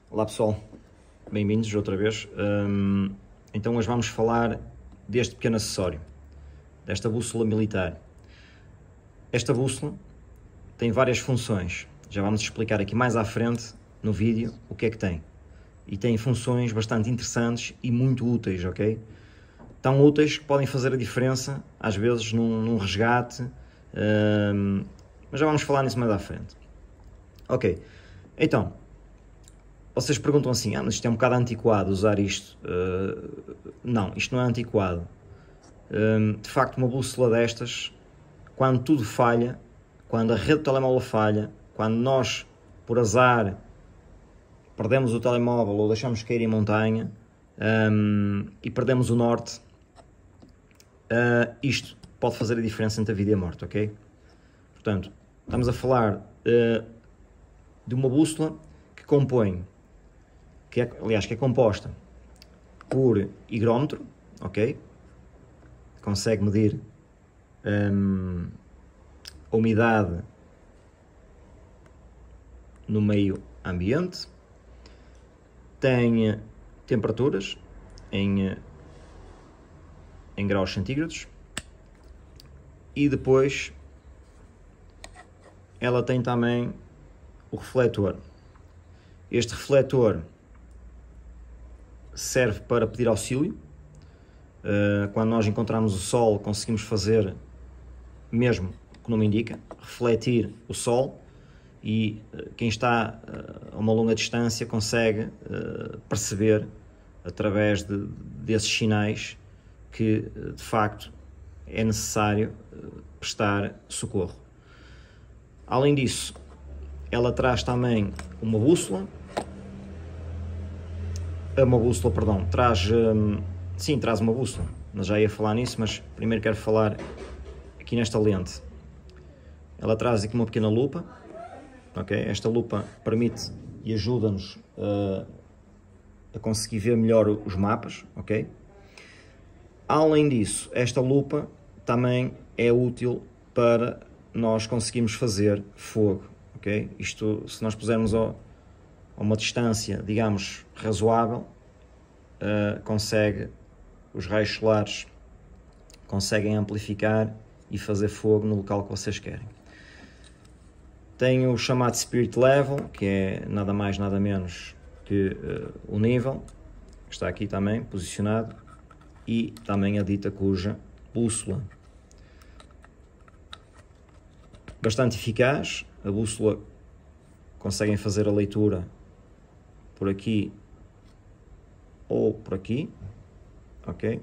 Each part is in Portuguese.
Olá pessoal, bem-vindos outra vez. Então hoje vamos falar deste pequeno acessório, desta bússola militar. Esta bússola tem várias funções, já vamos explicar aqui mais à frente no vídeo o que é que tem. E tem funções bastante interessantes e muito úteis, ok? Tão úteis que podem fazer a diferença, às vezes, num resgate, mas já vamos falar nisso mais à frente. Ok, então, vocês perguntam assim, mas isto é um bocado antiquado usar isto. Não, isto não é antiquado. De facto, uma bússola destas, quando tudo falha, quando a rede do telemóvel falha, quando nós, por azar, perdemos o telemóvel ou deixamos cair em montanha e perdemos o norte, isto pode fazer a diferença entre a vida e a morte, ok? Portanto, estamos a falar de uma bússola que compõe, que é composta por higrómetro, ok? Consegue medir a umidade no meio ambiente, tem temperaturas em graus centígrados e depois ela tem também o refletor. Este refletor serve para pedir auxílio. Quando nós encontramos o sol, conseguimos fazer mesmo o que não me indica, refletir o sol, e quem está a uma longa distância consegue perceber através desses sinais que de facto é necessário prestar socorro. Além disso, ela traz também uma bússola. Traz uma bússola, mas já ia falar nisso, mas primeiro quero falar aqui nesta lente. Ela traz aqui uma pequena lupa, ok? Esta lupa permite e ajuda-nos a conseguir ver melhor os mapas, ok? Além disso, esta lupa também é útil para nós conseguirmos fazer fogo, ok? Isto, se nós pusermos a uma distância, digamos, razoável, os raios solares conseguem amplificar e fazer fogo no local que vocês querem. Tem o chamado Spirit Level, que é nada mais nada menos que o nível, que está aqui também posicionado, e também a dita cuja bússola. Bastante eficaz, a bússola conseguem fazer a leitura por aqui ou por aqui, ok?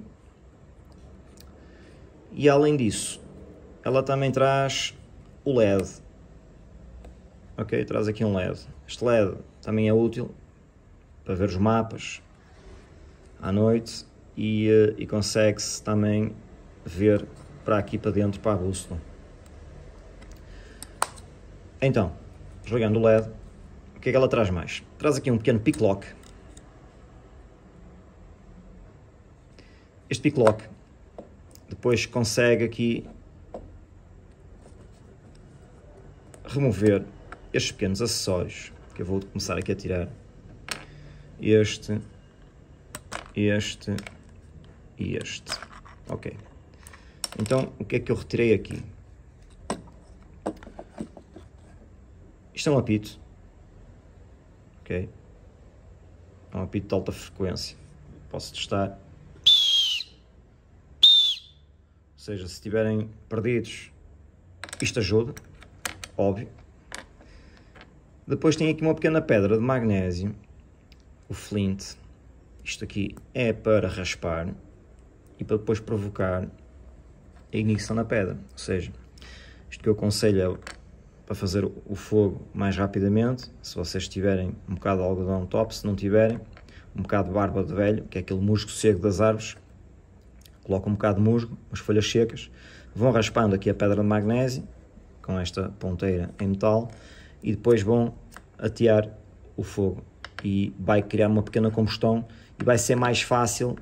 E além disso, ela também traz o LED, ok? Traz aqui um LED. Este LED também é útil para ver os mapas à noite e consegue-se também ver para aqui para dentro, para a bússola. Então, desligando o LED, o que é que ela traz mais? Traz aqui um pequeno pick lock. Este pick lock depois consegue aqui remover estes pequenos acessórios, que eu vou começar aqui a tirar. Este e este. Ok. Então, o que é que eu retirei aqui? Isto é um apito. Ok? É um apito de alta frequência. Posso testar. Ou seja, se estiverem perdidos, isto ajuda, óbvio. Depois tem aqui uma pequena pedra de magnésio, o flint. Isto aqui é para raspar e para depois provocar a ignição na pedra. Ou seja, isto que eu aconselho é para fazer o fogo mais rapidamente. Se vocês tiverem um bocado de algodão top, se não tiverem, um bocado de barba de velho, que é aquele musgo seco das árvores, colocam um bocado de musgo, as folhas secas, vão raspando aqui a pedra de magnésio com esta ponteira em metal e depois vão atear o fogo e vai criar uma pequena combustão e vai ser mais fácil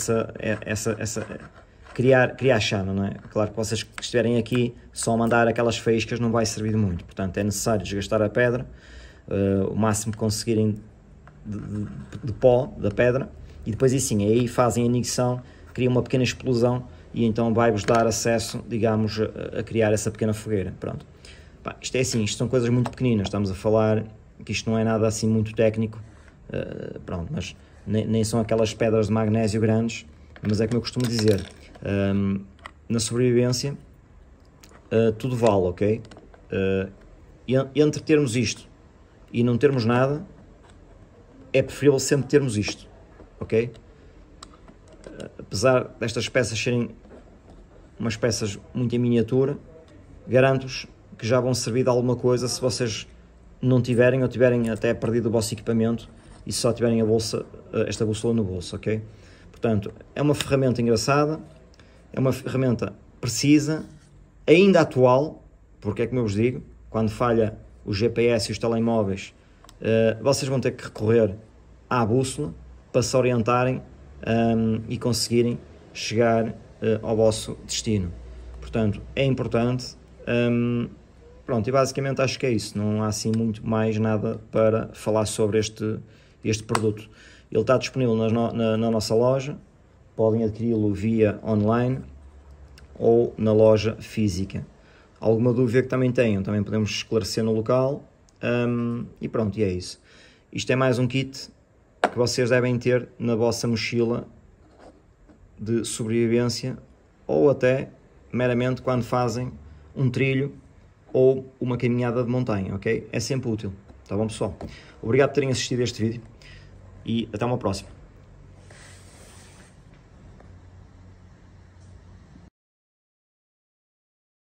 criar chama, não é? Claro que vocês que estiverem aqui só mandar aquelas faíscas não vai servir de muito, portanto é necessário desgastar a pedra o máximo que conseguirem de pó, da pedra, e depois aí fazem a ignição, criam uma pequena explosão e então vai-vos dar acesso, digamos, a criar essa pequena fogueira. Pronto. Pá, isto é assim, isto são coisas muito pequeninas, estamos a falar que isto não é nada assim muito técnico, pronto, mas nem são aquelas pedras de magnésio grandes, mas é como eu costumo dizer, na sobrevivência tudo vale, ok? Entre termos isto e não termos nada, é preferível sempre termos isto, ok? Apesar destas peças serem umas peças muito em miniatura, garanto-vos que já vão servir de alguma coisa se vocês não tiverem ou tiverem até perdido o vosso equipamento e só tiverem esta bússola no bolso, ok? Portanto, é uma ferramenta engraçada, é uma ferramenta precisa, ainda atual, porque é como eu vos digo, quando falha o GPS e os telemóveis, vocês vão ter que recorrer à bússola para se orientarem e conseguirem chegar ao vosso destino. Portanto, é importante. Pronto, e basicamente acho que é isso. Não há assim muito mais nada para falar sobre este produto. Ele está disponível na nossa loja, podem adquiri-lo via online ou na loja física. Alguma dúvida que também tenham, também podemos esclarecer no local. E pronto, e é isso. Isto é mais um kit que vocês devem ter na vossa mochila de sobrevivência ou até meramente quando fazem um trilho ou uma caminhada de montanha, ok? É sempre útil. Tá bom, pessoal? Obrigado por terem assistido a este vídeo e até uma próxima.